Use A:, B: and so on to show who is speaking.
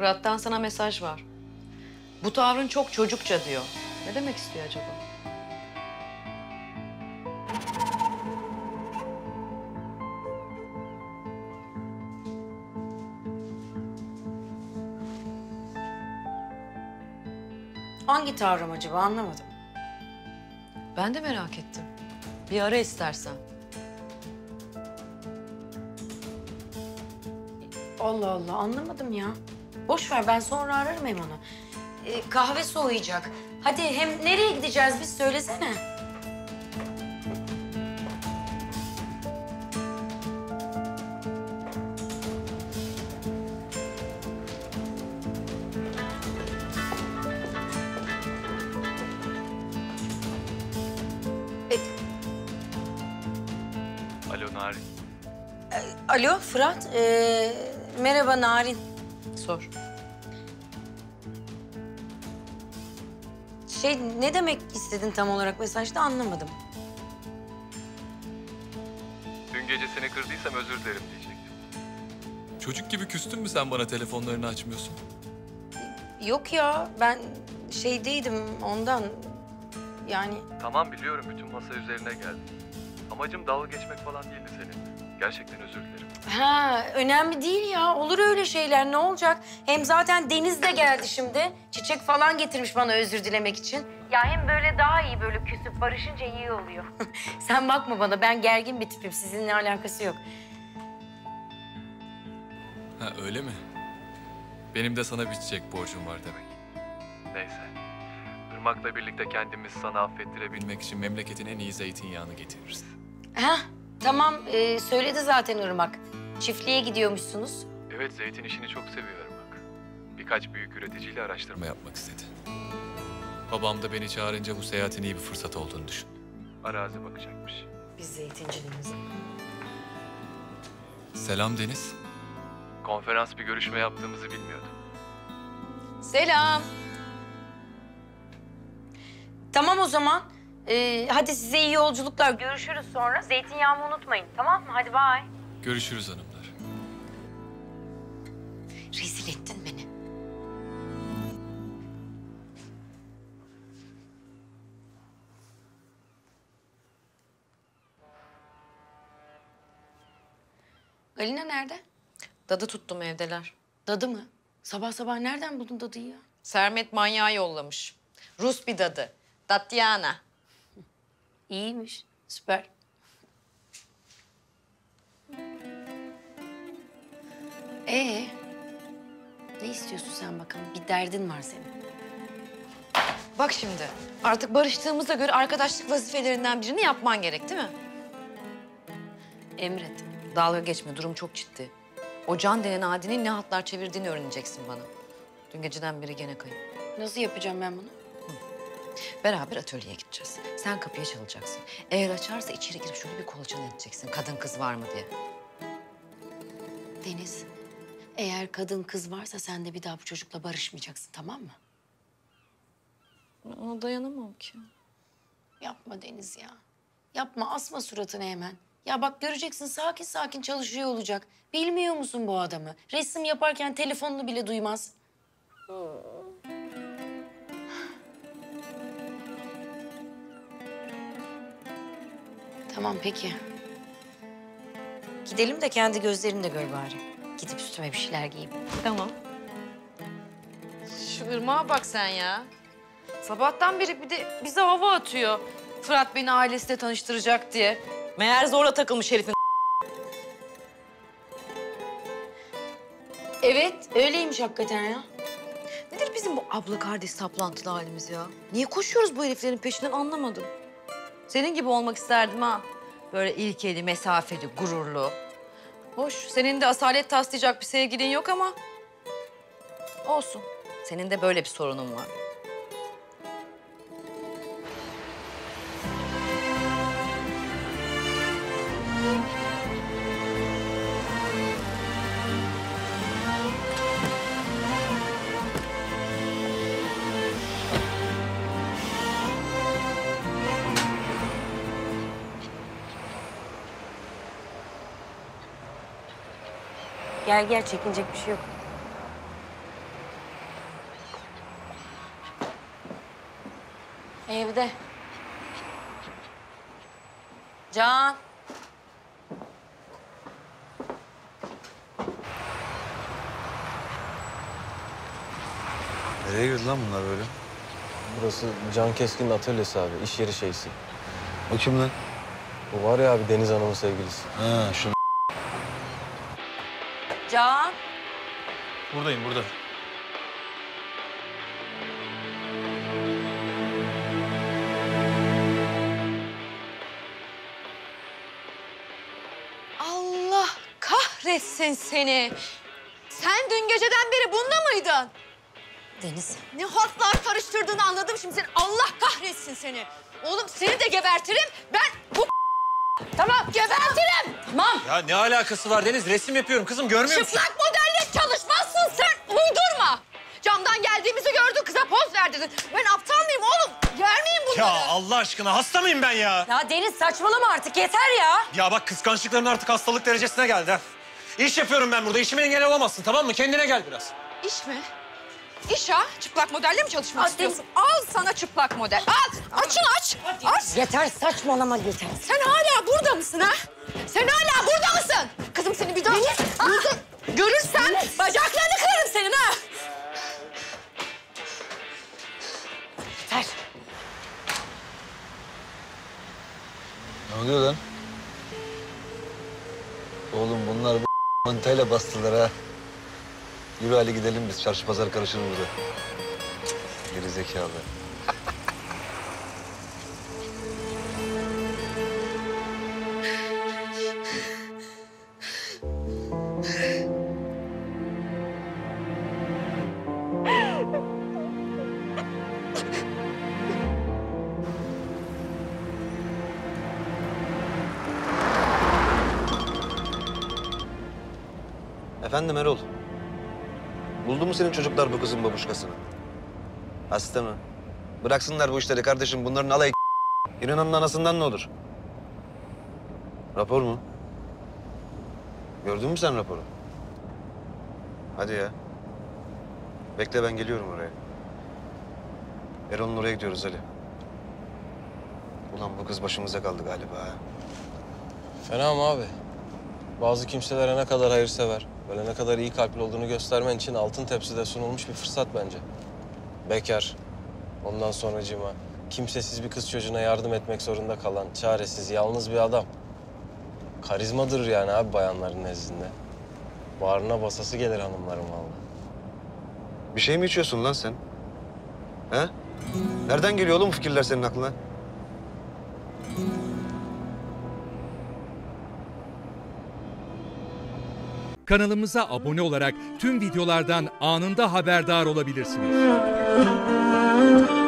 A: Fırat'tan sana mesaj var. Bu tavrın çok çocukça diyor. Ne demek istiyor acaba?
B: Hangi tavrım acaba anlamadım.
A: Ben de merak ettim. Bir ara istersen.
B: Allah Allah anlamadım ya. Boş ver ben sonra ararım hem onu. Kahve soğuyacak. Hadi hem nereye gideceğiz biz söylesene.
C: Alo Narin.
B: Alo Fırat. Merhaba Narin.
A: Sor.
B: Ne demek istedin tam olarak mesajda anlamadım.
C: Dün gece seni kırdıysam özür dilerim diyecektim.
D: Çocuk gibi küstün mü sen bana telefonlarını açmıyorsun?
B: Yok ya ben şeydeydim ondan yani.
C: Tamam biliyorum bütün masa üzerine geldi. Amacım dalga geçmek falan değildi seninle. Gerçekten özür dilerim.
B: Ha önemli değil ya olur öyle şeyler ne olacak? Hem zaten Deniz de geldi şimdi. Çiçek falan getirmiş bana özür dilemek için. Ya hem böyle daha iyi böyle küsüp barışınca iyi oluyor. Sen bakma bana ben gergin bir tipim sizinle alakası yok.
D: Ha öyle mi? Benim de sana bir çiçek borcum var demek.
C: Neyse. Irmak'la birlikte kendimizi sana affettirebilmek.
D: Bilmek için memleketin en iyi zeytinyağını getiririz.
B: Ha tamam söyledi zaten Irmak. Çiftliğe gidiyormuşsunuz.
C: Evet zeytin işini çok seviyorum bak. Birkaç büyük üreticiyle araştırma
D: Ama yapmak istedi. Babam da beni çağırınca bu seyahatin iyi bir fırsat olduğunu düşündü.
C: arazi bakacakmış.
B: Biz zeytinciliğimiz.
D: Selam Deniz.
C: Konferans bir görüşme yaptığımızı bilmiyordum.
A: Selam.
B: Tamam o zaman. Hadi size iyi yolculuklar. Görüşürüz sonra. Zeytinyağımı unutmayın tamam mı? Hadi bay.
D: Görüşürüz hanımlar.
B: Rezil ettin beni. Galina nerede?
A: Dadı tuttum evdeler.
B: Dadı mı? Sabah sabah nereden buldun dadıyı ya?
A: Sermet manyağı yollamış. Rus bir dadı. Tatyana.
B: İyiymiş. Süper. Ne istiyorsun sen bakalım? Bir derdin var senin.
A: Bak şimdi. Artık barıştığımıza göre arkadaşlık vazifelerinden birini yapman gerek değil mi?
B: Emret.
A: Dalga geçme. Durum çok ciddi. O Can denen Adi'nin ne hatlar çevirdiğini öğreneceksin bana. Dün geceden beri gene kayıp.
B: Nasıl yapacağım ben bunu?
A: Beraber atölyeye gideceğiz. Sen kapıya çalacaksın. Eğer açarsa içeri girip şöyle bir kolaçan edeceksin. Kadın kız var mı diye.
B: Deniz, eğer kadın kız varsa sen de bir daha bu çocukla barışmayacaksın tamam mı?
A: Ona dayanamam ki.
B: Yapma Deniz ya. Yapma asma suratını hemen. Ya bak göreceksin sakin sakin çalışıyor olacak. Bilmiyor musun bu adamı? Resim yaparken telefonunu bile duymaz. Tamam peki. Gidelim de kendi gözlerini de gör bari. Gidip üstüme bir şeyler giyeyim.
A: Tamam. Şu ırmağa bak sen ya. Sabahtan beri bir de bize hava atıyor. Fırat beni ailesiyle tanıştıracak diye. Meğer zorla takılmış herifin.
B: Evet öyleymiş hakikaten ya.
A: Nedir bizim bu abla kardeş saplantılı halimiz ya? Niye koşuyoruz bu heriflerin peşinden anlamadım. Senin gibi olmak isterdim ha. Böyle ilkeli, mesafeli, gururlu. Hoş, senin de asalet taslayacak bir sevgilin yok ama... olsun. Senin de böyle bir sorunun var.
B: Gel gel çekinecek bir şey yok. Evde. Can.
E: Nereye girdi lan bunlar böyle?
F: Burası Can Keskin'in atölyesi abi, iş yeri şeysi.
E: O kim lan?
F: Bu var ya abi Deniz Hanım'ın sevgilisi.
E: Ha şu
B: Can.
F: Buradayım, burada.
A: Allah kahretsin seni. Sen dün geceden beri bunda mıydın?
B: Deniz.
A: Ne hatlar karıştırdığını anladım şimdi seni. Allah kahretsin seni. Oğlum seni de gebertirim. Ben bu tamam gebertirim. Tamam.
F: Ya ne alakası var Deniz? Resim yapıyorum kızım, görmüyor musun?
A: Çıplak modelle çalışmazsın sen. Uydurma. Camdan geldiğimizi gördün, kıza poz verdirdin. Ben aptal mıyım oğlum? Yer miyim bunları?
F: Ya Allah aşkına hasta mıyım ben ya?
B: Ya Deniz saçmalama artık yeter ya.
F: Ya bak kıskançlıkların artık hastalık derecesine geldi ha. İş yapıyorum ben burada, işime engel olamazsın tamam mı? Kendine gel biraz.
A: İş mi? İş ha? Çıplak modelle mi çalışmak
B: Aa,
A: istiyorsun? Al sana çıplak model. Al. Açın aç. Aç.
B: Yeter saçmalama yeter.
A: Sen hala burada mısın ha? Sen hala burada mısın? Kızım seni bir daha burada görürsem bacaklarını kırarım senin ha.
B: Yeter.
E: Ne oluyor lan? Oğlum bunlar bu mantayla bastılar ha. Yürü hadi gidelim biz. Çarşı pazar karışır burada. Geri zekalı. Efendim Erol. Buldu mu senin çocuklar bu kızın babuşkasını? Hasta mı? Bıraksınlar bu işleri kardeşim. Bunların alayı İnananın anasından ne olur? Rapor mu? Gördün mü sen raporu? Hadi ya. Bekle ben geliyorum oraya. Erol'un oraya gidiyoruz Ali. Ulan bu kız başımıza kaldı galiba ha.
F: Fena mı abi? Bazı kimselere ne kadar hayırsever, böyle ne kadar iyi kalpli olduğunu göstermen için altın tepside sunulmuş bir fırsat bence. Bekar, ondan sonracığıma kimsesiz bir kız çocuğuna yardım etmek zorunda kalan, çaresiz, yalnız bir adam. Karizmadır yani abi bayanların nezdinde. Bağrına basası gelir hanımların vallahi.
E: Bir şey mi içiyorsun lan sen? He? Nereden geliyor oğlum bu fikirler senin aklına?
G: Kanalımıza abone olarak tüm videolardan anında haberdar olabilirsiniz.